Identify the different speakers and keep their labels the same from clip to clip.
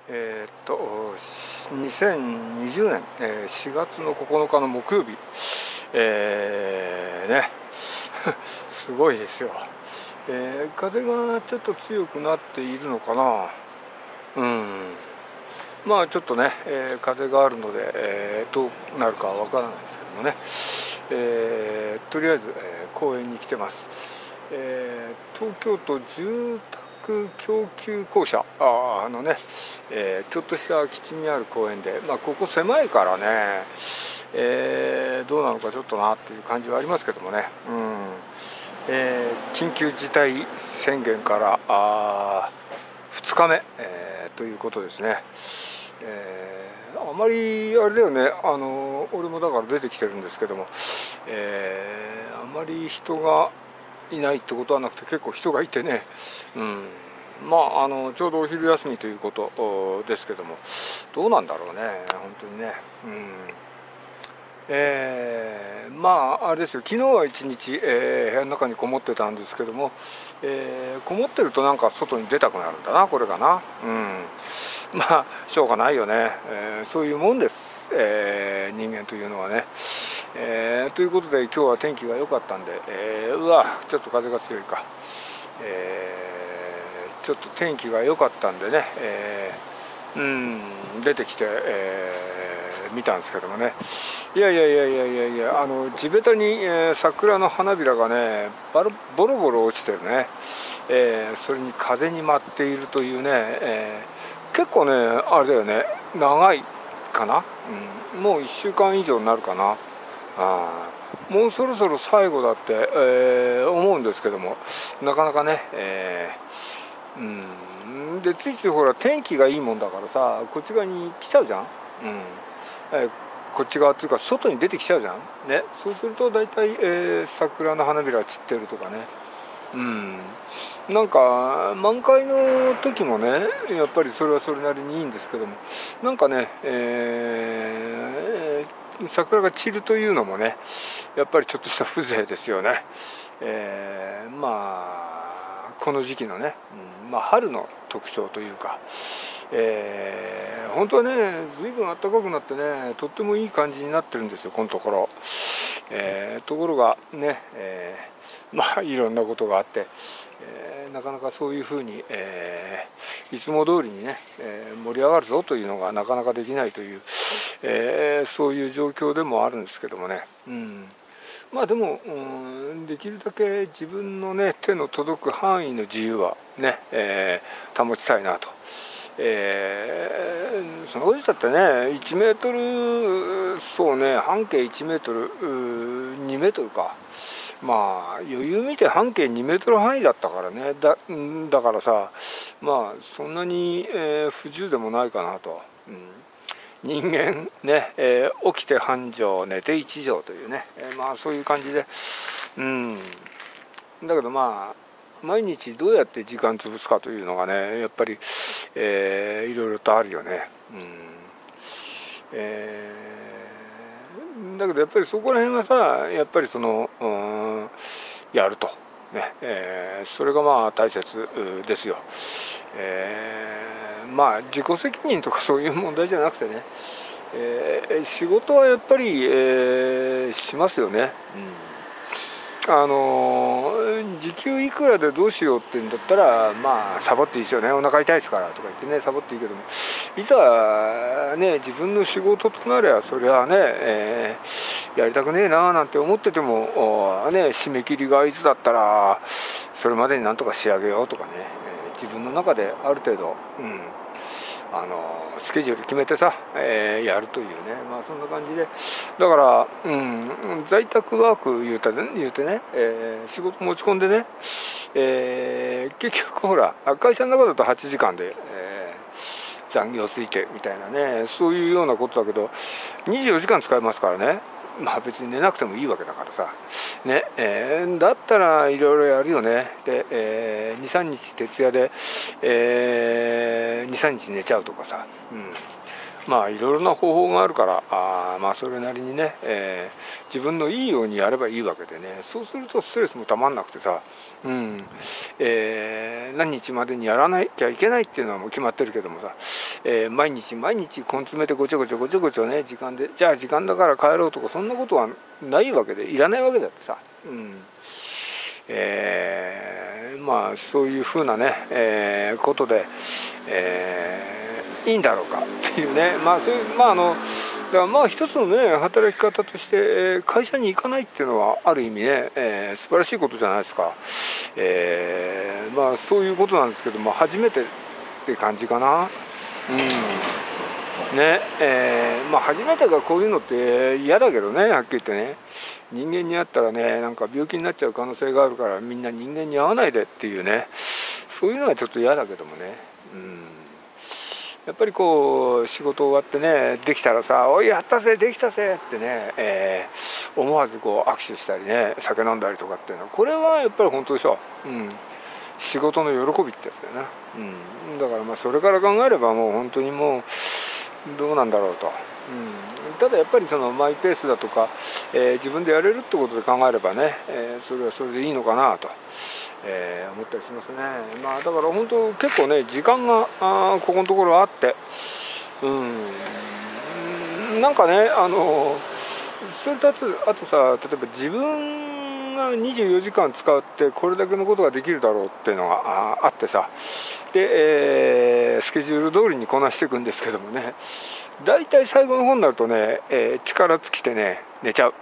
Speaker 1: 2020年4月の9日の木曜日、ねすごいですよ。風がちょっと強くなっているのかな。まあちょっとね、風があるので、どうなるかは分からないですけどもね、とりあえず、公園に来てます。東京都住宅供給公社のね、ちょっとした空き地にある公園で、ここ狭いからね、どうなのかちょっとなっていう感じはありますけどもね、緊急事態宣言から2日目、ということですね。あまりあれだよね、俺もだから出てきてるんですけども、あまり人がいないってことはなくて結構人がいてね、ちょうどお昼休みということですけども、どうなんだろうね本当にね。あれですよ、昨日は一日、部屋の中にこもってたんですけども、こもってるとなんか外に出たくなるんだな、これがな。しょうがないよね、そういうもんです、人間というのはね。ということで今日は天気が良かったんで、ちょっと風が強いか、ちょっと天気が良かったんでね、出てきて、見たんですけどもね、いや地べたに、桜の花びらがねボロボロ落ちてるね、それに風に舞っているというね、結構ねあれだよね、長いかな、もう1週間以上になるかな。もうそろそろ最後だって、思うんですけども、なかなかね、でついついほら天気がいいもんだからさ、こっち側に来ちゃうじゃん、こっち側っていうか外に出てきちゃうじゃんね。そうすると大体、桜の花びら散ってるとかね、なんか満開の時もねやっぱりそれはそれなりにいいんですけども、なんかね、桜が散るというのもねやっぱりちょっとした風情ですよね。この時期のね、春の特徴というか、本当はね随分暖かくなってねとってもいい感じになってるんですよ、このところ。ところがね、いろんなことがあって、なかなかそういうふうに、いつも通りにね、盛り上がるぞというのがなかなかできないという、そういう状況でもあるんですけどもね。でも、できるだけ自分のね手の届く範囲の自由はね、保ちたいなと。そのことだってね1メートル、そうね半径1メートル2メートルか、余裕見て半径2メートル範囲だったからね、だからさ、そんなに、不自由でもないかなと。人間ね、起きて半畳寝て一畳というね、そういう感じで、だけど毎日どうやって時間潰すかというのがねやっぱり、いろいろとあるよね。だけどやっぱりそこら辺はさやっぱりやるとね、それが大切ですよ。自己責任とかそういう問題じゃなくてね、仕事はやっぱり、しますよね。時給いくらでどうしようって言うんだったらサボっていいですよね、お腹痛いですからとか言ってねサボっていいけども、いざね自分の仕事となればそれはね、やりたくねえななんて思ってても締め切りがいつだったらそれまでになんとか仕上げようとかね、自分の中である程度、スケジュール決めてさ、やるというね、そんな感じで、だから、在宅ワーク言うてね、仕事持ち込んでね、結局ほら会社の中だと8時間で、残業ついてみたいなね、そういうようなことだけど24時間使えますからね、別に寝なくてもいいわけだからさね、だったらいろいろやるよね。で、23日徹夜で、23日寝ちゃうとかさ、 まあいろいろな方法があるから、まあそれなりにね、自分のいいようにやればいいわけでね、そうするとストレスもたまんなくてさ、何日までにやらなきゃいけないっていうのはもう決まってるけどもさ、毎日毎日根詰めてごちょごちょね、時間でじゃあ時間だから帰ろうとかそんなことはないわけで、いらないわけだってさ、まあそういうふうなね、ことで、いいんだろうかっていうね、まあそういうだからまあ一つのね働き方として、会社に行かないっていうのはある意味ね、素晴らしいことじゃないですか。まあそういうことなんですけども、初めてって感じかな。ね、まあ初めてがこういうのって嫌だけどね、はっきり言ってね、人間に会ったらねなんか病気になっちゃう可能性があるから、みんな人間に会わないでっていうね、そういうのはちょっと嫌だけどもね、やっぱりこう仕事終わってね、できたらさ「おいやったぜできたぜ」ってね、思わずこう握手したりね、酒飲んだりとかっていうのは、これはやっぱり本当でしょ。仕事の喜びってやつだよな。だからまあそれから考えればもう本当にもうどうなんだろうと。ただやっぱりそのマイペースだとか、自分でやれるってことで考えればね、それはそれでいいのかなと、思ったりしますね。まあだから本当結構ね時間がここのところあって、なんかねそれとあとさ、例えば自分が24時間使ってこれだけのことができるだろうっていうのがあってさ、で、スケジュール通りにこなしていくんですけどもね、だいたい最後の方になるとね、力尽きてね寝ちゃう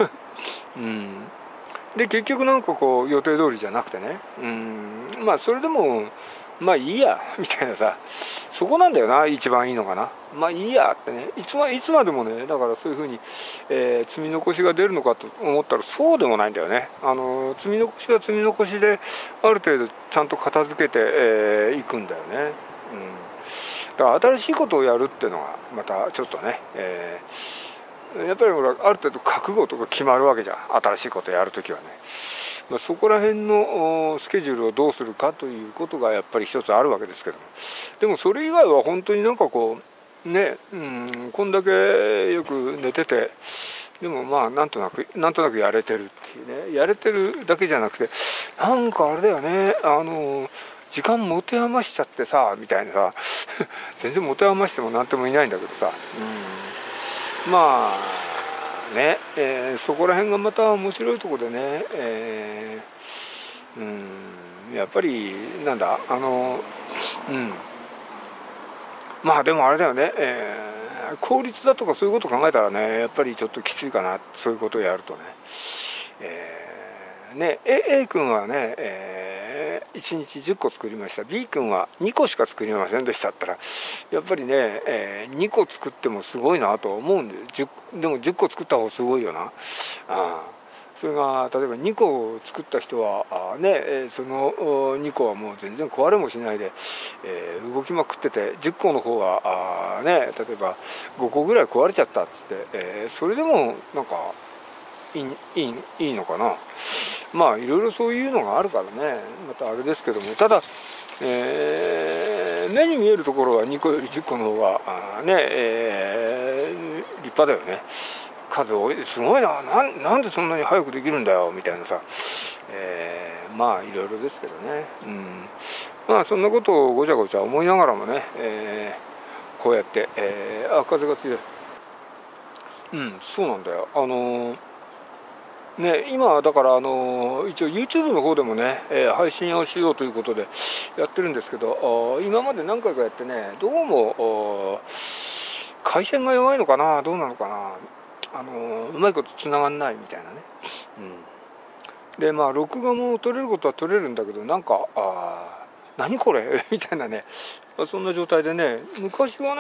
Speaker 1: で結局なんかこう予定通りじゃなくてね、まあそれでもまあいいやみたいなさ、そこなんだよな一番いいのかな。まあいいやってね、いつまでもね、だからそういうふうに、積み残しが出るのかと思ったらそうでもないんだよね。積み残しは積み残しである程度ちゃんと片付けてい、くんだよね。だから新しいことをやるっていうのがまたちょっとね、やっぱりほらある程度覚悟とか決まるわけじゃん、新しいことをやるときはね。そこら辺のスケジュールをどうするかということがやっぱり一つあるわけですけども、でもそれ以外は本当になんかこうね、こんだけよく寝てて、でもまあなんとなくやれてるっていうね、やれてるだけじゃなくて、なんかあれだよね、時間持て余しちゃってさみたいなさ全然持て余してもなんてもいないんだけどさ、まあね、そこら辺がまた面白いところでね、やっぱりなんだまあでもあれだよね、効率だとかそういうことを考えたらね、やっぱりちょっときついかな、そういうことをやるとね。A 君はね、1日10個作りました、 B 君は2個しか作りませんでしたったら、やっぱりね、2個作ってもすごいなと思うんで、でも10個作った方がすごいよな。それが例えば2個作った人はその2個はもう全然壊れもしないで、動きまくってて、10個の方は例えば5個ぐらい壊れちゃったっつって、それでもなんかいいのかな。まあいろいろそういうのがあるからね、またあれですけども、ただ、目に見えるところは2個より10個の方が立派だよね。数多い、すごいなんでそんなに早くできるんだよみたいなさ、まあいろいろですけどね、まあそんなことをごちゃごちゃ思いながらもね、こうやって、風が強い。そうなんだよ。今だから一応 YouTube の方でもね、配信をしようということでやってるんですけど、今まで何回かやってね、どうも回線が弱いのかな、どうなのかな、うまいことつながんないみたいなね、でまあ録画も撮れることは撮れるんだけど、なんか何これみたいなね、そんな状態でね、昔は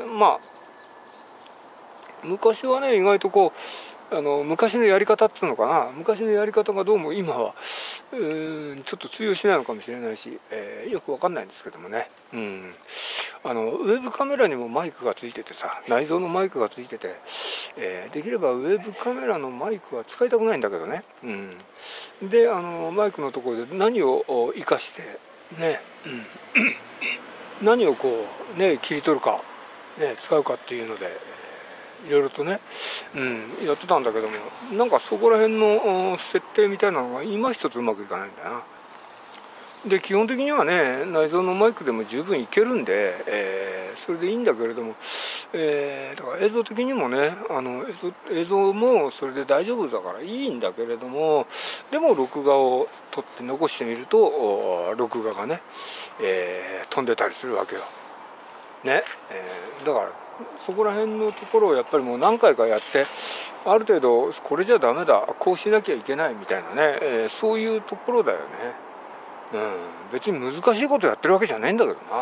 Speaker 1: ね意外とこう昔のやり方っていうのかな、昔のやり方がどうも今はちょっと通用しないのかもしれないし、よくわかんないんですけどもね、ウェブカメラにもマイクがついててさ、内蔵のマイクがついてて、できればウェブカメラのマイクは使いたくないんだけどね、でマイクのところで何を生かしてね、何をこうね切り取るかね、使うかっていうのでいろいろとね、やってたんだけども、なんかそこら辺の設定みたいなのが今一つうまくいかないんだよな。で基本的にはね内蔵のマイクでも十分いけるんで、それでいいんだけれども、だから映像的にもね映像もそれで大丈夫だからいいんだけれども、でも録画を撮って残してみると録画がね、飛んでたりするわけよ。ね、だからそこら辺のところをやっぱりもう何回かやってある程度これじゃダメだこうしなきゃいけないみたいなね、そういうところだよね。別に難しいことやってるわけじゃないんだけどな、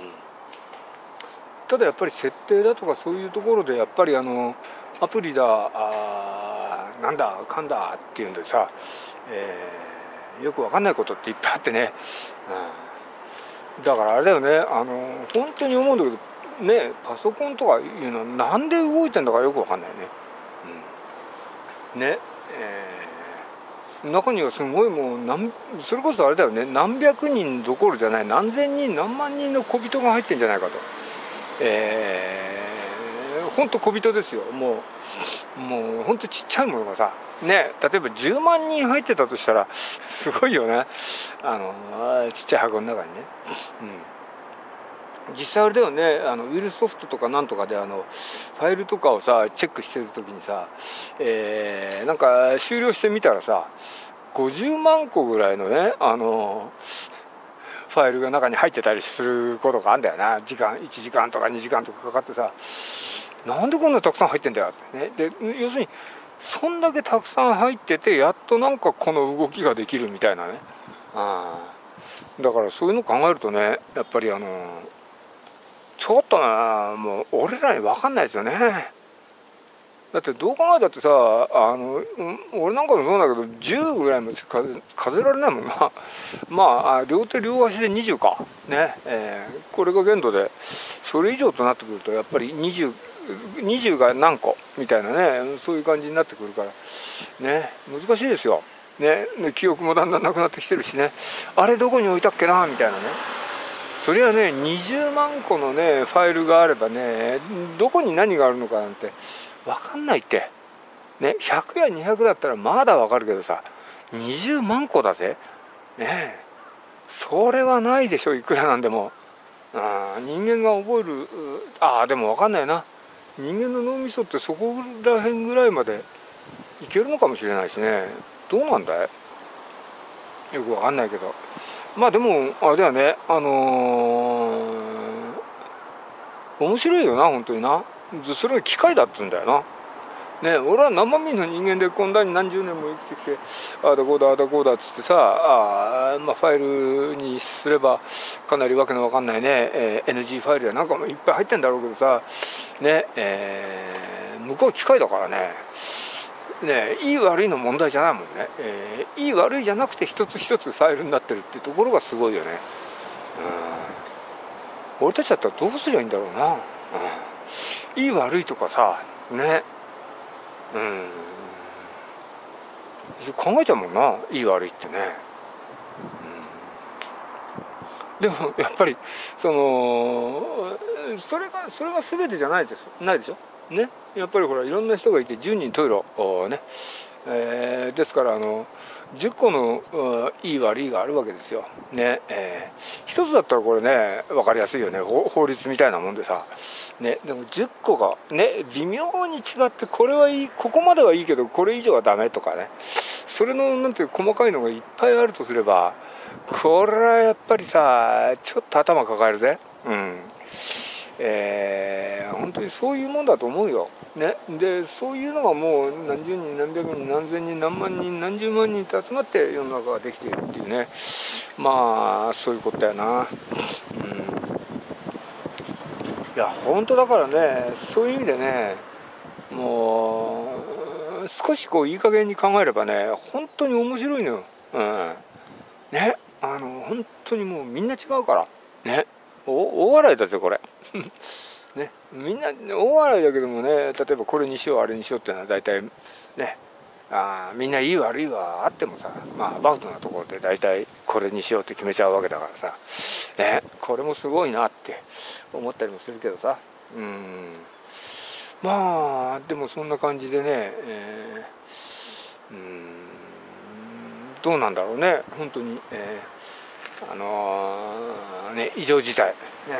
Speaker 1: ただやっぱり設定だとかそういうところでやっぱりアプリだなんだかんだっていうんでさ、よくわかんないことっていっぱいあってね、だからあれだよね、本当に思うんだけどね、パソコンとかいうのはなんで動いてんだかよくわかんないね。中にはすごいもうそれこそあれだよね、何百人どころじゃない何千人何万人の小人が入ってんじゃないかと、本当小人ですよ。もう本当ちっちゃいものがさね、例えば10万人入ってたとしたらすごいよね、ちっちゃい箱の中にね。実際あれだよね、ウイルスソフトとかなんとかでファイルとかをさチェックしてる時にさ、なんか終了してみたらさ50万個ぐらいのねファイルが中に入ってたりすることがあるんだよな。1時間とか2時間とかかかってさ、なんでこんなたくさん入ってんだよってね。で要するにそんだけたくさん入っててやっとなんかこの動きができるみたいなね。だからそういうの考えるとねやっぱりちょっとなもう俺らに分かんないですよね。だってどう考えたってさ俺なんかもそうだけど10ぐらいまで数えられないもんな。まあ両手両足で20かね、これが限度でそれ以上となってくるとやっぱり20が何個みたいなね、そういう感じになってくるからね、難しいですよね。記憶もだんだんなくなってきてるしね、あれどこに置いたっけなみたいなね。それはね20万個のねファイルがあればねどこに何があるのかなんて分かんないってね。100や200だったらまだ分かるけどさ20万個だぜね、それはないでしょいくらなんでも。人間が覚えるでも分かんないな、人間の脳みそってそこら辺ぐらいまでいけるのかもしれないしね。どうなんだいよく分かんないけど、まあでもあれだよね、面白いよな本当にな。それが機械だって言うんだよなね。俺は生身の人間でこんなに何十年も生きてきてああだこうだああだこうだっつってさまあ、ファイルにすればかなりわけのわかんないね、NG ファイルやなんかもいっぱい入ってんだろうけどさね、向こうは機械だからねいい悪いの問題じゃないもんね、いい悪いじゃなくて一つ一つファイルになってるっていうところがすごいよね。俺たちだったらどうすりゃいいんだろうな、いい悪いとかさね考えちゃうもんな、いい悪いってね。でもやっぱりそれが全てじゃないでしょね。やっぱりほらいろんな人がいて10人十色ね、ですから10個のいい悪いがあるわけですよね。一つだったらこれね分かりやすいよね、法律みたいなもんでさね。でも10個がね微妙に違って、これはいいここまではいいけどこれ以上はダメとかね、それのなんていう細かいのがいっぱいあるとすればこれはやっぱりさちょっと頭抱えるぜ。本当にそういうもんだと思うよ、ね。でそういうのがもう何十人何百人何千人何万人何十万人と集まって世の中ができているっていうね、まあそういうことだよな。いや本当だからね、そういう意味でねもう少しこういい加減に考えればね本当に面白いのよ。ね本当にもうみんな違うからね。大笑いだぜこれね、みんな大笑いだけどもね、例えばこれにしようあれにしようっていうのは大体ねみんないい悪いはあってもさ、まあアバウトなところで大体これにしようって決めちゃうわけだからさね、これもすごいなって思ったりもするけどさまあでもそんな感じでね、どうなんだろうね本当に、異常事態ね。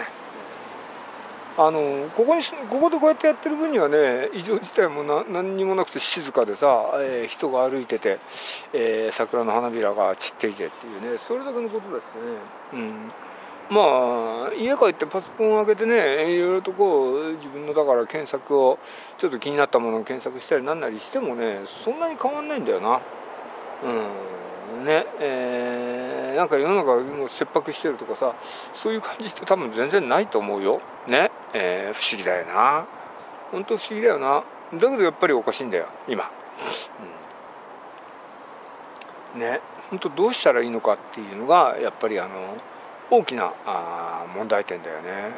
Speaker 1: ここでこうやってやってる分にはね、異常事態も何にもなくて静かでさ、人が歩いてて、桜の花びらが散っていてっていうね、それだけのことだしね。まあ家帰ってパソコンを開けてね、いろいろとこう自分のだから検索をちょっと気になったものを検索したりなんなりしてもね、そんなに変わんないんだよな。なんか世の中もう切迫してるとかさ、そういう感じって多分全然ないと思うよね。不思議だよな、本当不思議だよな。だけどやっぱりおかしいんだよ今、ね。本当どうしたらいいのかっていうのがやっぱり大きな問題点だよね。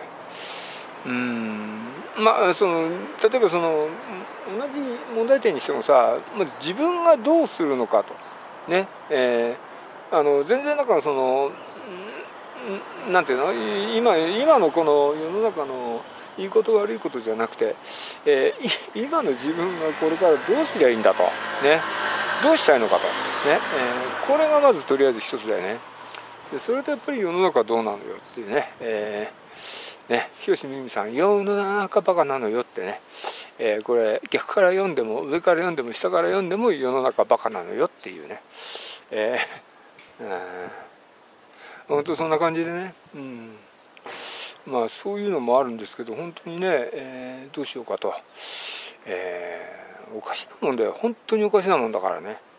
Speaker 1: まあ例えば同じ問題点にしてもさ、まず自分がどうするのかとね、全然だからなんていうの、今のこの世の中のいいこと悪いことじゃなくて、今の自分がこれからどうすりゃいいんだとね、どうしたいのかとね、これがまずとりあえず一つだよね。でそれとやっぱり世の中どうなのよっていうね、日吉美美さん、世の中バカなのよってね、これ逆から読んでも上から読んでも下から読んでも世の中バカなのよっていうね、本当そんな感じでね、まあそういうのもあるんですけど、本当にね、どうしようかと、おかしなもんだよ、本当におかしなもんだからね。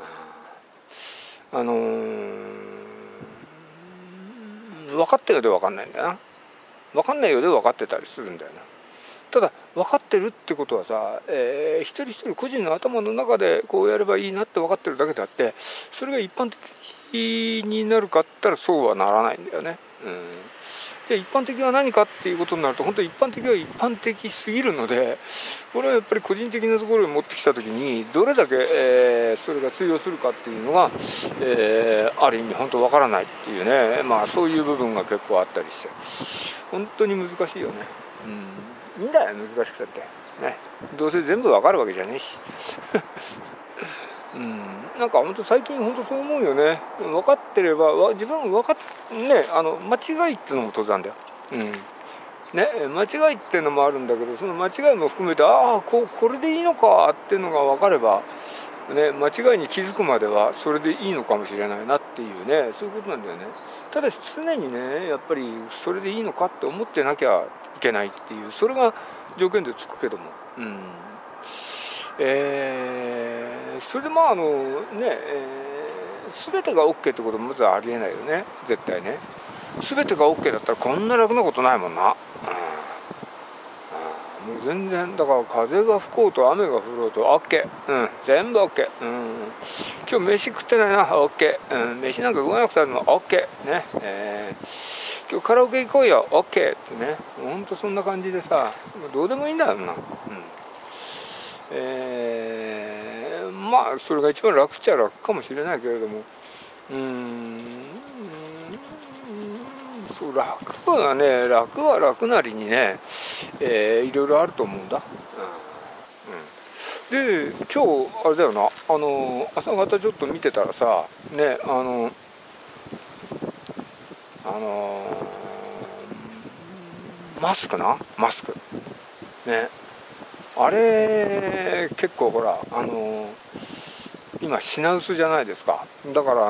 Speaker 1: 分かったようで分かんないんだよな、分かんないようで分かってたりするんだよな。ただ分かってるってことはさ、一人一人個人の頭の中でこうやればいいなって分かってるだけであって、それが一般的になるかったらそうはならないんだよね。じゃあ一般的は何かっていうことになると、本当に一般的は一般的すぎるので、これはやっぱり個人的なところに持ってきた時にどれだけ、それが通用するかっていうのが、ある意味本当わからないっていうね、まあそういう部分が結構あったりして本当に難しいよね。いいんだよ難しくたってね、どうせ全部わかるわけじゃねえしなんか本当最近本当そう思うよね。分かってれば自分分かっね、間違いっていうのも当然だよ。間違いっていうのもあるんだけど、その間違いも含めてこれでいいのかっていうのが分かれば、ね、間違いに気づくまではそれでいいのかもしれないなっていうね、そういうことなんだよね。ただし常にねやっぱりそれでいいのかって思ってなきゃいけないっていう、それが条件でつくけども、それでまあ全てが OK ってこともまずありえないよね、絶対ね。全てが OK だったらこんな楽なことないもんな。もう全然だから、風が吹こうと雨が降ろうと OK、全部 OK、今日飯食ってないな OK、飯なんか食わなくても OK ね、今日カラオケ行こうよ OK ってね、ほんとそんな感じでさ、どうでもいいんだよな。まあそれが一番楽っちゃ楽かもしれないけれども、そう楽はね、楽は楽なりにね、いろいろあると思うんだ。で今日あれだよな、朝方ちょっと見てたらさね、マスクね、あれ結構ほら今品薄じゃないですか。だから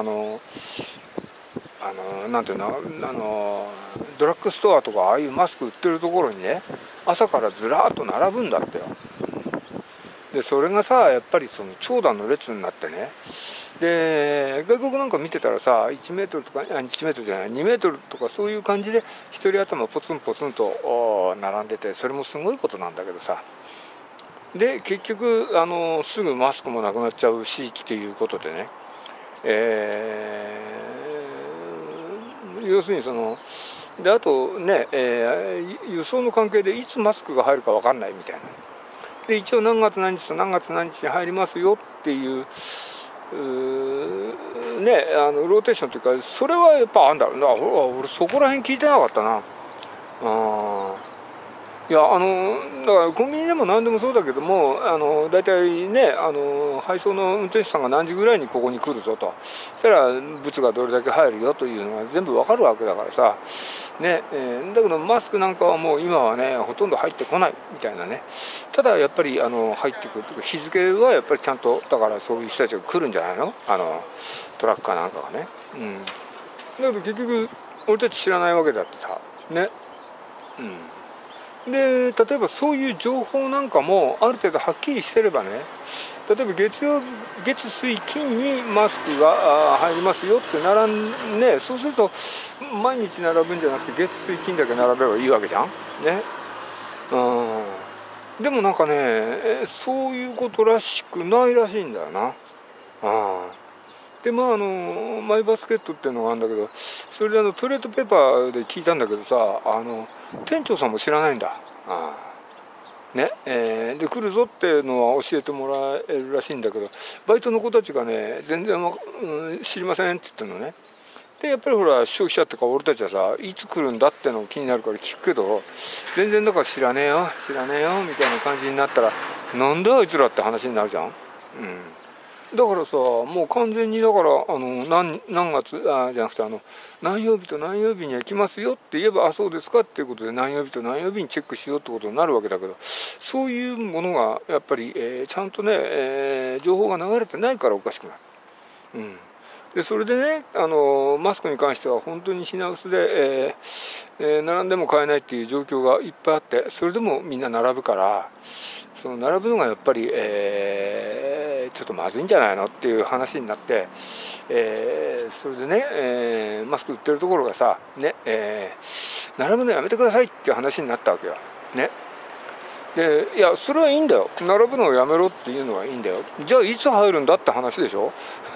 Speaker 1: なんていうの、ドラッグストアとかああいうマスク売ってるところにね、朝からずらーっと並ぶんだってよ。でそれがさやっぱりその長蛇の列になってね、で外国なんか見てたらさ1メートルとか1メートルじゃない2メートルとかそういう感じで一人頭ポツンポツンと並んでて、それもすごいことなんだけどさ、で結局すぐマスクもなくなっちゃうしっていうことでね、要するにであとね、輸送の関係でいつマスクが入るか分かんないみたいな。で一応何月何日と何月何日に入りますよっていうローテーションというか、それはやっぱあるんだろうな。俺そこら辺聞いてなかったな。 いやだからコンビニでも何でもそうだけども、大体ね配送の運転手さんが何時ぐらいにここに来るぞと、そしたら物がどれだけ入るよというのが全部わかるわけだからさ、ねだけどマスクなんかはもう今はねほとんど入ってこないみたいなね。ただやっぱり入ってくるというか、日付はやっぱりちゃんと、だからそういう人たちが来るんじゃないの、トラッカーなんかがね。だけど結局俺たち知らないわけだってさね。で例えばそういう情報なんかもある程度はっきりしてればね、例えば月水金にマスクが入りますよって並んね、そうすると毎日並ぶんじゃなくて月水金だけ並べばいいわけじゃんね。でもなんかねそういうことらしくないらしいんだよな。でマイバスケットっていうのがあるんだけど、それでトイレットペーパーで聞いたんだけどさ、店長さんも知らないんだ。ねで来るぞっていうのは教えてもらえるらしいんだけど、バイトの子たちがね全然知りませんって言ってるのね。でやっぱりほら消費者ってか俺たちはさ、いつ来るんだっての気になるから聞くけど、全然だから知らねえよみたいな感じになったら、なんだあいつらって話になるじゃん。だからさ、もう完全にだから何月じゃなくて何曜日と何曜日には来ますよって言えば、そうですかっていうことで何曜日と何曜日にチェックしようってことになるわけだけど、そういうものがやっぱり、ちゃんとね、情報が流れてないからおかしくなる。でそれでねマスクに関しては本当に品薄で、並んでも買えないっていう状況がいっぱいあって、それでもみんな並ぶから、その並ぶのがやっぱり、ちょっとまずいんじゃないのっていう話になって、それでね、マスク売ってるところがさ、ね並ぶのやめてくださいっていう話になったわけよ。ねでいやそれはいいんだよ、並ぶのをやめろっていうのはいいんだよ。じゃあいつ入るんだって話でしょ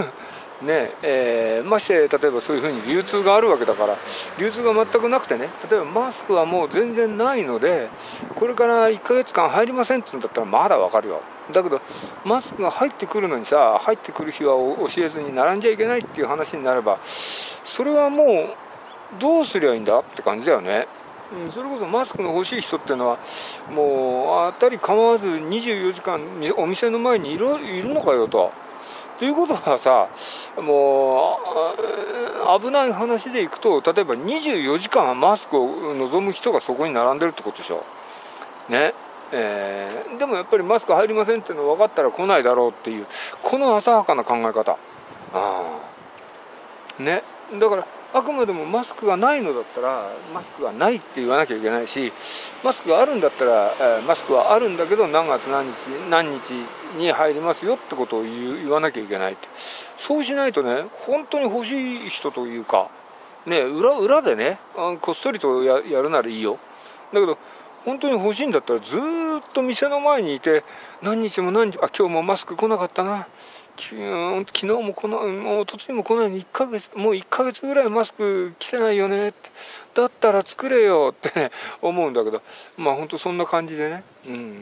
Speaker 1: まして例えばそういうふうに流通があるわけだから、流通が全くなくてね、例えばマスクはもう全然ないのでこれから1ヶ月間入りませんって言うんだったらまだわかるよ。だけどマスクが入ってくるのにさ、入ってくる日は教えずに並んじゃいけないっていう話になれば、それはもうどうすりゃいいんだって感じだよね。それこそマスクの欲しい人っていうのはもう当たり構わず24時間お店の前にいるのかよと。ということはさ、もう危ない話でいくと、例えば24時間マスクを望む人がそこに並んでるってことでしょ。ねでもやっぱりマスク入りませんっていうの分かったら来ないだろうっていう、この浅はかな考え方。ねだからあくまでもマスクがないのだったらマスクがないって言わなきゃいけないし、マスクがあるんだったら、マスクはあるんだけど何月何日に入りますよってことを言わなきゃいけないって。そうしないとね、本当に欲しい人というかね、裏でねこっそりとやるならいいよ。だけど本当に欲しいんだったらずーっと店の前にいて、何日も今日もマスク来なかったな、昨日も来ない、もうとついも来ないのにもう1ヶ月ぐらいマスク来てないよねって、だったら作れよって、ね、思うんだけど、まあ本当そんな感じでね、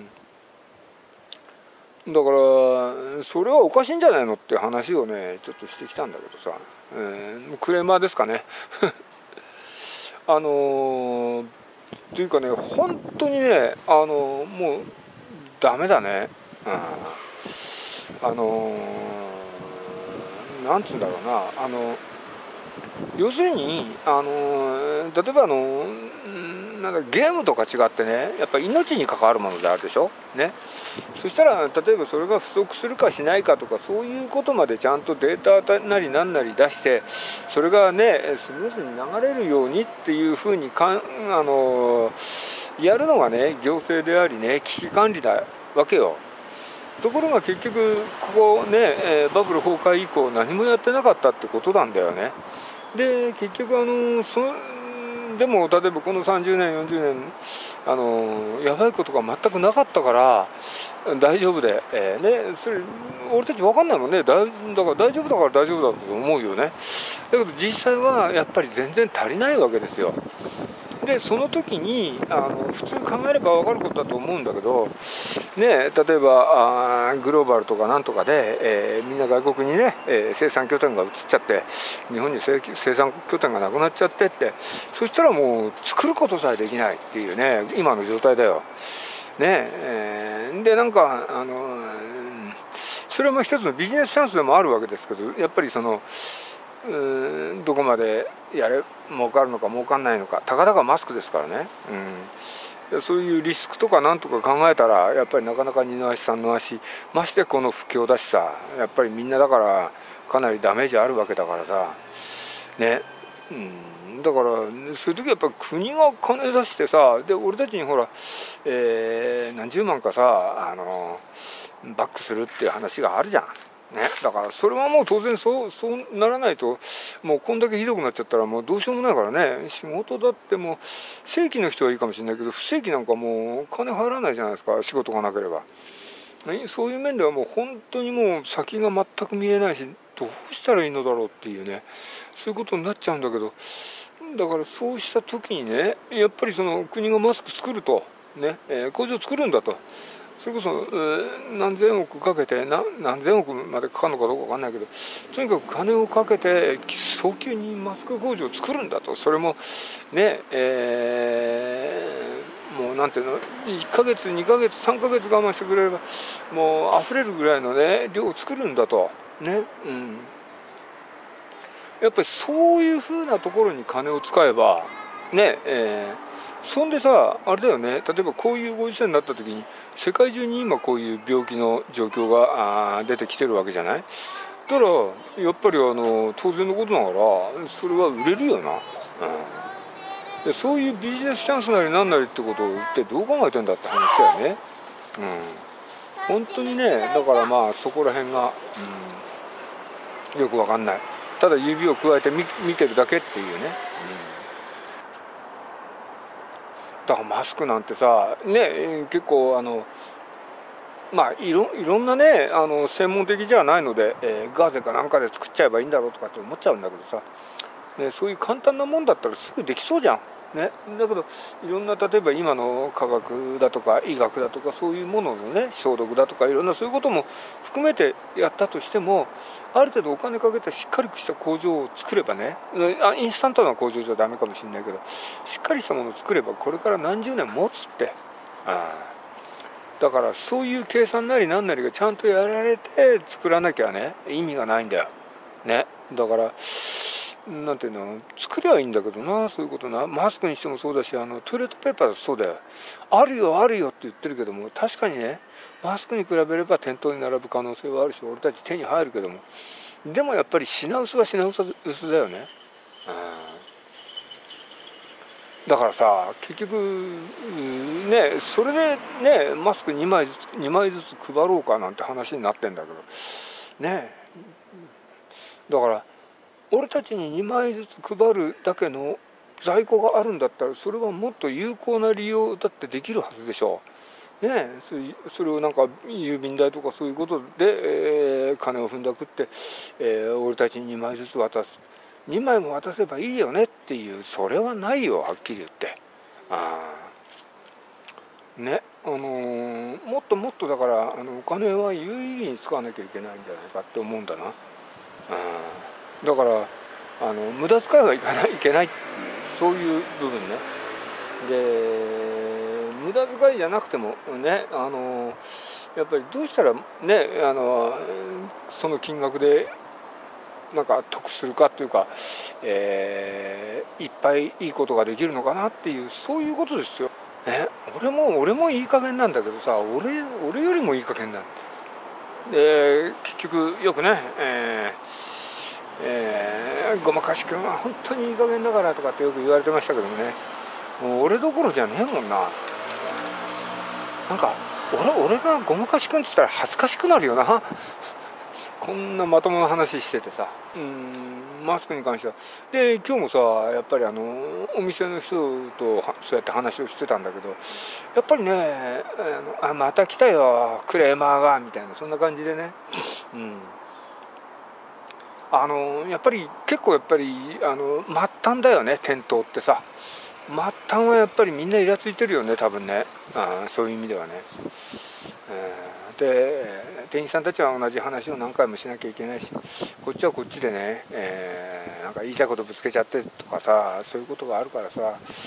Speaker 1: だからそれはおかしいんじゃないのって話をねちょっとしてきたんだけどさ、クレーマーですかねというかね、本当にねもうダメだね。なんつうんだろうな、要するに例えばなんかゲームとか違ってね、やっぱり命に関わるものであるでしょね。そしたら例えばそれが不足するかしないかとか、そういうことまでちゃんとデータなりなんなり出して、それがねスムーズに流れるようにっていうふうにやるのがね行政でありね危機管理だわけよ。ところが結局ここね、バブル崩壊以降何もやってなかったってことなんだよね。で結局でも例えばこの30年40年やばいことが全くなかったから大丈夫で、それ俺たち分かんないもんね。だから大丈夫だから大丈夫だと思うよね。だけど実際はやっぱり全然足りないわけですよ。 でその時に普通考えれば分かることだと思うんだけど、ね、例えばグローバルとかなんとかで、みんな外国にね、生産拠点が移っちゃって日本に生産拠点がなくなっちゃってって、そしたらもう作ることさえできないっていうね今の状態だよ。ねでなんかそれも一つのビジネスチャンスでもあるわけですけど、やっぱりそのどこまで儲かるのか儲かんないのか、たかだかマスクですからね、そういうリスクとかなんとか考えたらやっぱりなかなか二の足三の足、ましてこの不況だしさ、やっぱりみんなだからかなりダメージあるわけだからさね、だからそういう時はやっぱ国が金出してさ、で俺たちにほら、何十万かさバックするっていう話があるじゃん。ね、だからそれはもう当然そうならないと、もうこんだけひどくなっちゃったらもうどうしようもないからね。仕事だってもう正規の人はいいかもしれないけど、不正規なんかもう金入らないじゃないですか、仕事がなければ。そういう面ではもう本当にもう先が全く見えないし、どうしたらいいのだろうっていうね、そういうことになっちゃうんだけど、だからそうした時にね、やっぱりその国がマスク作るとね、工場作るんだと。それこそ、何千億かけて何千億までかかるのかどうか分かんないけど、とにかく金をかけて早急にマスク工場を作るんだと。それもね、もうなんていうの、1ヶ月2ヶ月3ヶ月我慢してくれればもう溢れるぐらいのね量を作るんだとね、やっぱりそういうふうなところに金を使えばね、そんでさあれだよね、例えばこういうご時世になった時に世界中に今こういう病気の状況が出てきてるわけじゃない。だからやっぱり当然のことながらそれは売れるよな、でそういうビジネスチャンスなりなんなりってことを言ってどう考えてんだって話だよね。本当にね、だからまあそこら辺が、よくわかんない。ただ指を加えて見てるだけっていうね、だからマスクなんてさね、結構まあいろんなね専門的じゃないので、ガーゼかなんかで作っちゃえばいいんだろうとかって思っちゃうんだけどさ、ね、そういう簡単なもんだったらすぐできそうじゃん。ね、だけどいろんな例えば今の科学だとか医学だとかそういうもののね消毒だとかいろんなそういうことも含めてやったとしても、ある程度お金かけてしっかりした工場を作ればね、インスタントな工場じゃダメかもしれないけどしっかりしたものを作ればこれから何十年持つって。だからそういう計算なりなんなりがちゃんとやられて作らなきゃね意味がないんだよね。だからなんていうの、作りゃいいんだけどな、そういうことな。マスクにしてもそうだし、トイレットペーパーだとそうだよ。あるよあるよって言ってるけども、確かにねマスクに比べれば店頭に並ぶ可能性はあるし、俺たち手に入るけども、でもやっぱり品薄は品薄だよね。だからさ結局ね、それでねマスク2枚ずつ配ろうかなんて話になってんだけどね。だから俺たちに2枚ずつ配るだけの在庫があるんだったらそれはもっと有効な利用だってできるはずでしょうね。それをなんか郵便代とかそういうことで、金を踏んだくって、俺たちに2枚ずつ渡す、2枚も渡せばいいよねっていう、それはないよはっきり言って。ね、もっともっとだからお金は有意義に使わなきゃいけないんじゃないかって思うんだな。だから無駄遣いはいけないっていう、そういう部分ね。で無駄遣いじゃなくてもね、やっぱりどうしたらねその金額でなんか得するかっていうか、いっぱいいいことができるのかなっていう、そういうことですよ、ね、俺もいい加減なんだけどさ、俺よりもいい加減なんで、結局よくね、ごまかし君は本当にいい加減だからとかってよく言われてましたけどもね、もう俺どころじゃねえもんな。なんか俺がごまかし君って言ったら恥ずかしくなるよなこんなまともな話しててさ、マスクに関しては。で今日もさやっぱりお店の人とそうやって話をしてたんだけど、やっぱりねまた来たよクレーマーがみたいな、そんな感じでね、やっぱり結構末端だよね、店頭ってさ。 末端はやっぱりみんなイラついてるよね、多分ね。そういう意味ではね。で店員さんたちは同じ話を何回もしなきゃいけないし、こっちはこっちでね、なんか言いたいことぶつけちゃってとかさ、そういうことがあるからさ、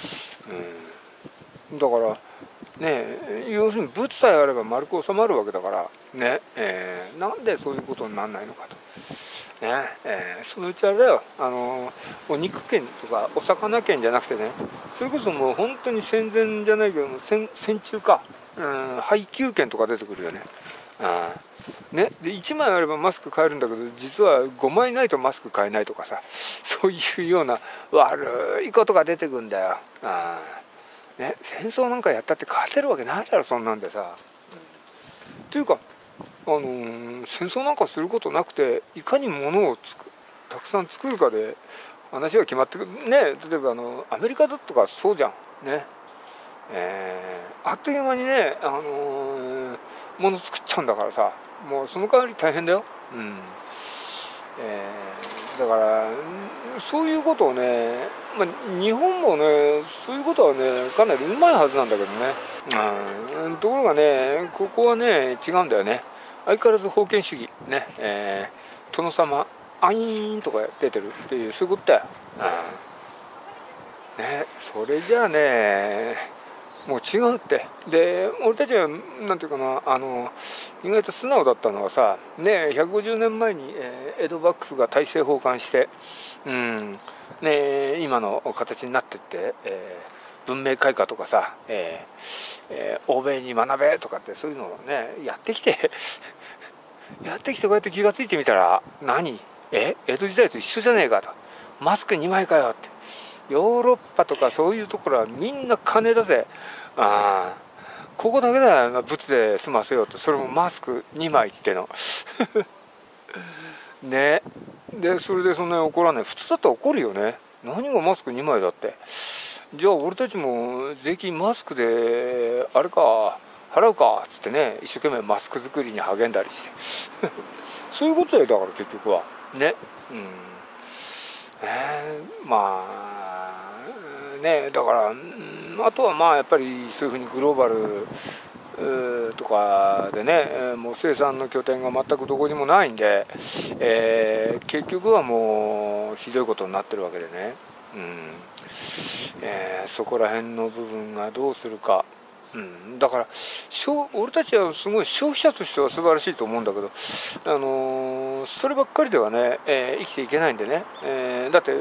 Speaker 1: だからね、要するに物さえあれば丸く収まるわけだからね、なんでそういうことにならないのかと。ねそのうちあれだよ、お肉券とかお魚券じゃなくてね、それこそもう本当に戦前じゃないけど戦中か、配給券とか出てくるよね。ね、で1枚あればマスク買えるんだけど、実は5枚ないとマスク買えないとかさ、そういうような悪いことが出てくるんだよ。ね、戦争なんかやったって勝てるわけないだろ、そんなんでさ。というか戦争なんかすることなくて、いかに物をたくさん作るかで話が決まってくるね。例えばアメリカだとかそうじゃんね。あっという間にね、物作っちゃうんだからさ、もうその代わり大変だよ。だからそういうことをね、日本もねそういうことはねかなりうまいはずなんだけどね。ところがね、ここはね違うんだよね。相変わらず封建主義ね、殿様アイーンとか出てるっていう、そういうことだよ。ね、それじゃあねもう違うって。で俺たちはなんていうかな、意外と素直だったのはさね、150年前に、江戸幕府が大政奉還して、ね、今の形になってって、文明開化とかさ、欧米に学べとかってそういうのをねやってきてやってきて、こうやって気がついてみたら、何江戸時代と一緒じゃねえかと。マスク2枚かよって。ヨーロッパとかそういうところはみんな金だぜ。ここだけだよ、物で済ませようと。それもマスク2枚ってのね。でそれでそんなに怒らない。普通だったら怒るよね。何がマスク2枚だって。じゃあ俺たちも税金マスクであれか払うかっつってね、一生懸命マスク作りに励んだりしてそういうことだよ、だから結局はね。まあね、だからあとはまあやっぱりそういうふうにグローバルとかでね、もう生産の拠点が全くどこにもないんで、結局はもうひどいことになってるわけでね。そこら辺の部分がどうするか。だから俺たちはすごい消費者としては素晴らしいと思うんだけど、そればっかりではね、生きていけないんでね、だって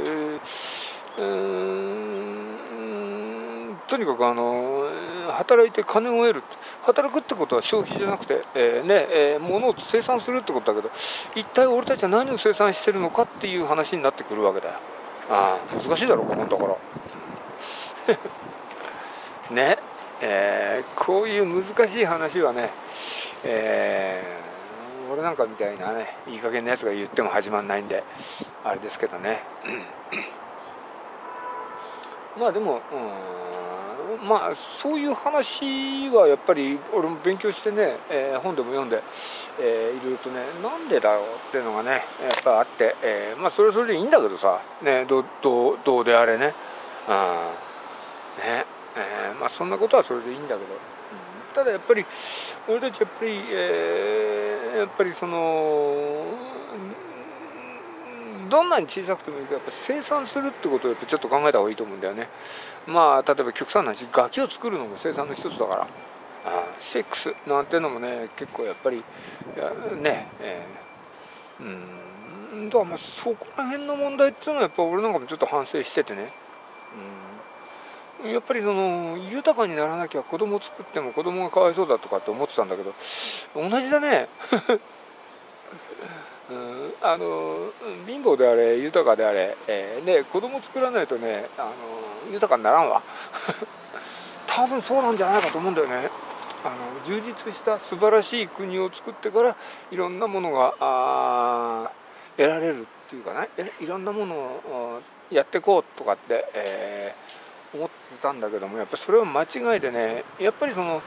Speaker 1: とにかく働いて金を得る、働くってことは消費じゃなくて、物を生産するってことだけど、一体俺たちは何を生産してるのかっていう話になってくるわけだよ。難しいだろこのところね。こういう難しい話はね、俺なんかみたいなねいい加減なやつが言っても始まんないんであれですけどねまあでも、まあそういう話はやっぱり俺も勉強してね、本でも読んで、いろいろとね、なんでだろうっていうのがねやっぱあって、まあそれはそれでいいんだけどさ、ね、どうであれね、まあそんなことはそれでいいんだけど、ただやっぱり俺たちやっぱりそのどんなに小さくてもいいけどやっぱ生産するってことをやっぱちょっと考えた方がいいと思うんだよね。まあ例えば極端な話、楽器を作るのも生産の一つだから、セックスなんてのもね結構やっぱりね、だからまあそこら辺の問題っていうのはやっぱ俺なんかもちょっと反省しててね、やっぱりその豊かにならなきゃ子供を作っても子供がかわいそうだとかって思ってたんだけど同じだね貧乏であれ豊かであれ、子供作らないとね豊かにならんわ多分そうなんじゃないかと思うんだよね。充実した素晴らしい国を作ってからいろんなものが得られるっていうかね、いろんなものをやっていこうとかって、思ってたんだけども、やっぱりそれは間違いでね、やっぱりその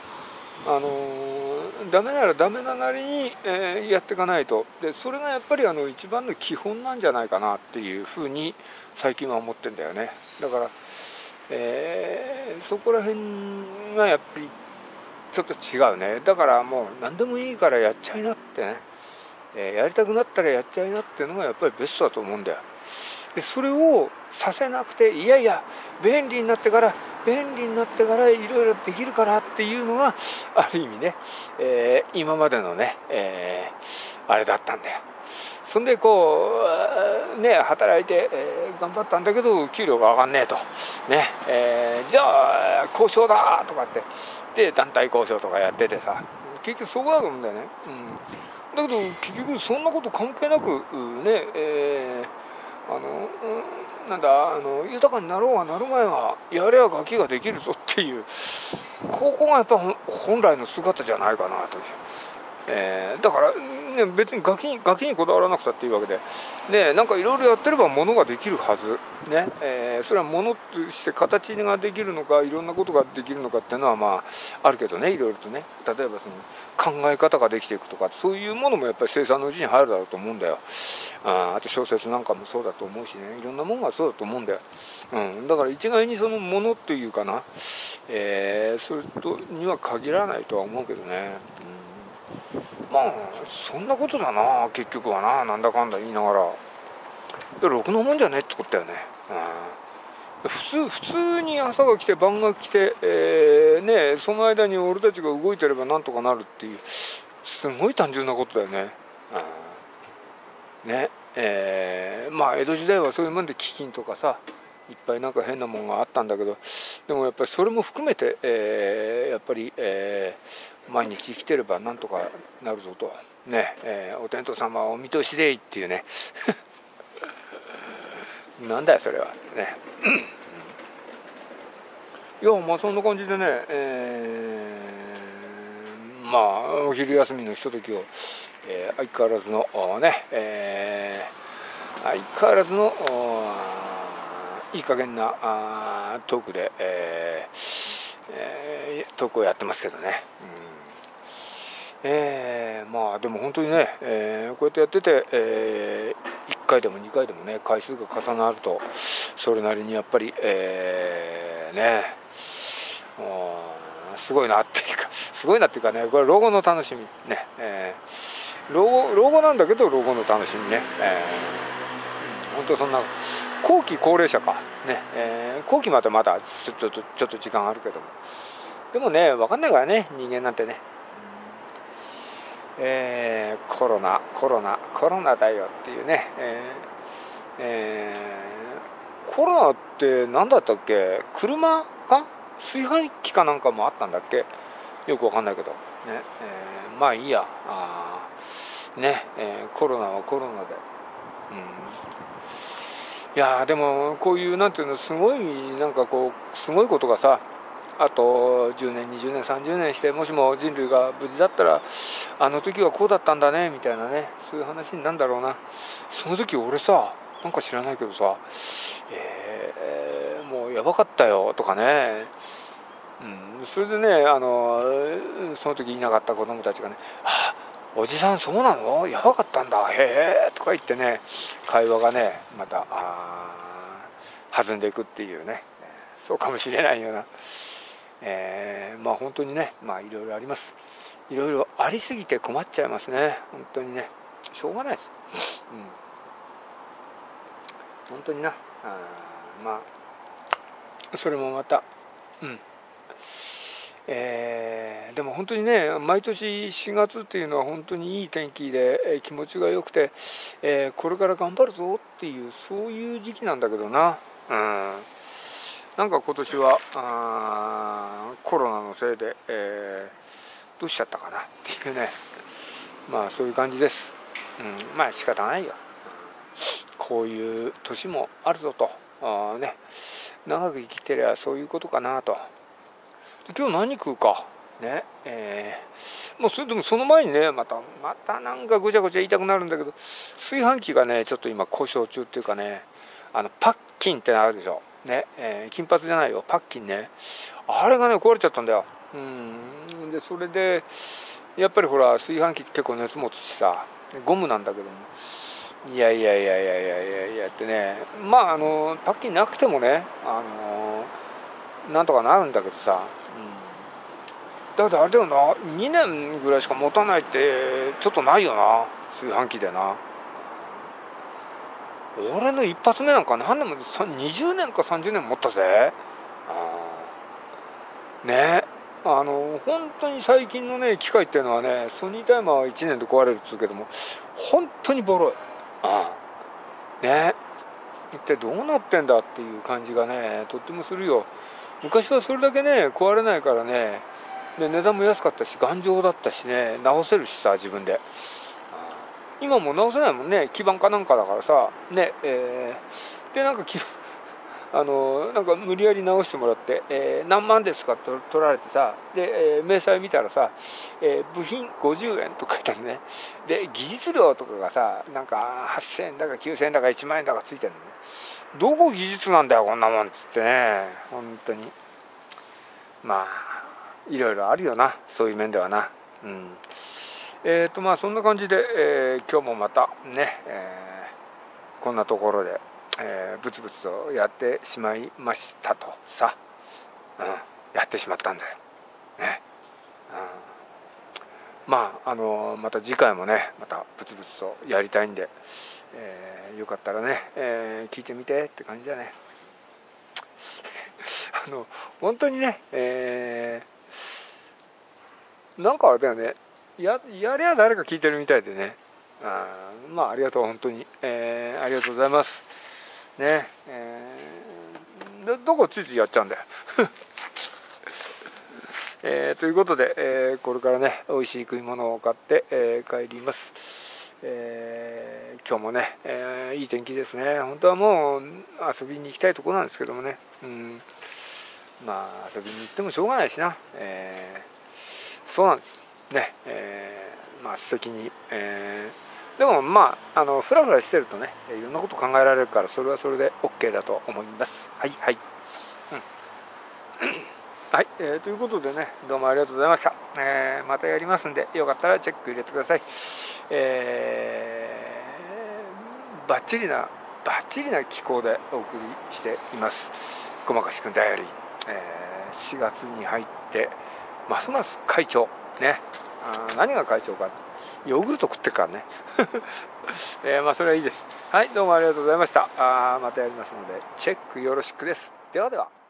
Speaker 1: ダメならダメななりに、やっていかないと。でそれがやっぱり一番の基本なんじゃないかなっていうふうに最近は思ってんだよね。だから、 そこら辺がやっぱりちょっと違うね。だからもう何でもいいからやっちゃいなってね、やりたくなったらやっちゃいなっていうのがやっぱりベストだと思うんだよ。でそれをさせなくて、いやいや便利になってからいろいろできるからっていうのがある意味ね、今までのね、あれだったんだよ。そんでこうね働いて、頑張ったんだけど給料が上がんねえとね、じゃあ交渉だとかってで団体交渉とかやっててさ、結局そこだと思うんだよね。だけど結局そんなこと関係なくね、なんだ豊かになろうがなる前はやればガキができるぞっていう、ここがやっぱ本来の姿じゃないかなという。だから、ね、別にガキにこだわらなくたっていうわけで、ね、なんかいろいろやってればものができるはず、ねそれはものとして形ができるのかいろんなことができるのかっていうのはまああるけどね、いろいろとね、例えばその考え方ができていくとかそういうものもやっぱり生産のうちに入るだろうと思うんだよ。あと小説なんかもそうだと思うしね、いろんなものがそうだと思うんだよ。だから一概にそのものっていうかな、それとには限らないとは思うけどね。まあそんなことだな結局はな、なんだかんだ言いながらろくなもんじゃねってことだよね。普通に朝が来て晩が来て、ね、その間に俺たちが動いてればなんとかなるっていうすごい単純なことだよね。まあ江戸時代はそういうもんで飢饉とかさいっぱいなんか変なもんがあったんだけど、でもやっぱりそれも含めて、やっぱり、毎日生きてればなんとかなるぞとね、お天道様はお見通しでいっていうねなんだよそれはねいやまあそんな感じでね、まあお昼休みのひとときを、相変わらずのね、相変わらずのいい加減なトークで、トークをやってますけどね。まあでも本当にね、こうやってやってて、1回でも2回でもね回数が重なるとそれなりにやっぱり、ねすごいなっていうかね、これ老後の楽しみね、老後なんだけど老後の楽しみね、本当そんな後期高齢者かね、後期までまだちょっと時間あるけども、でもね分かんないからね人間なんてね。コロナだよっていうね、コロナって何だったっけ、車か炊飯器かなんかもあったんだっけ、よくわかんないけど、ねまあいいやね、コロナはコロナで、いやでもこういうなんていうのすごいなんかこうすごいことがさあと10年20年30年してもしも人類が無事だったらあの時はこうだったんだねみたいなね、そういう話になるんだろうな。その時俺さなんか知らないけどさ、もうやばかったよとかね、それでねその時いなかった子供たちがね、おじさんそうなのやばかったんだへえとか言ってね会話がねまた弾んでいくっていうね、そうかもしれないような。まあ本当にねまあいろいろあります。いろいろありすぎて困っちゃいますね本当にね、しょうがないです、本当になまあそれもまたでも本当にね毎年4月っていうのは本当にいい天気で、気持ちが良くて、これから頑張るぞっていうそういう時期なんだけどな。なんか今年はコロナのせいで、どうしちゃったかなっていうね、まあそういう感じです。まあ仕方ないよ、こういう年もあるぞとね、長く生きてりゃそういうことかなと。今日何食うかね、もうそれでもその前にねまたなんかごちゃごちゃ言いたくなるんだけど、炊飯器がねちょっと今故障中っていうかね、パッキンってあるでしょね、金髪じゃないよパッキンね、あれがね壊れちゃったんだよ。でそれでやっぱりほら炊飯器結構熱持つしさ、ゴムなんだけどもいやってね、まあパッキンなくてもねなんとかなるんだけどさ、だけどあれだよな、2年ぐらいしか持たないってちょっとないよな、炊飯器でな。俺の一発目なんか何年も20年か30年持ったぜ。ね、本当に最近のね機械っていうのはね、ソニータイマーは1年で壊れるっつうけども、本当にボロい。ね、一体どうなってんだっていう感じがねとってもするよ。昔はそれだけね壊れないからね、で値段も安かったし頑丈だったしね、直せるしさ自分で。今もう直せないもんね、基板かなんかだからさね、でなんかなんか無理やり直してもらって、何万ですかって取られてさ、で、明細見たらさ、部品50円とか書いてあるね。で技術料とかがさ、なんか8000円だか9000円だか1万円だかついてるのね。どこ技術なんだよこんなもんっつってね、本当にまあいろいろあるよな、そういう面ではな。まあそんな感じで、今日もまたね、こんなところで、ブツブツとやってしまいましたとさ、やってしまったんだよね。まあまた次回もねまたブツブツとやりたいんで、よかったらね、聞いてみてって感じだね。本当にね、なんかあれだよね、やりゃ誰か聞いてるみたいでね、まあありがとう本当に、ありがとうございますね。どこついついやっちゃうんだよ。ということで、これからね美味しい食い物を買って、帰ります。今日もね、いい天気ですね。本当はもう遊びに行きたいところなんですけどもね、まあ遊びに行ってもしょうがないしな、そうなんですね。まあ素敵に、でもまあフラフラしてるとねいろんなこと考えられるから、それはそれで OK だと思います。はいはい、はい、ということでね、どうもありがとうございました。またやりますんで、よかったらチェック入れてください。バッチリな気候でお送りしています。ごまかしくんダイアリー、4月に入ってますます会長ね。何が会長か、ヨーグルト食ってっからね。まあそれはいいです。はい、どうもありがとうございました。またやりますのでチェックよろしくです。ではでは。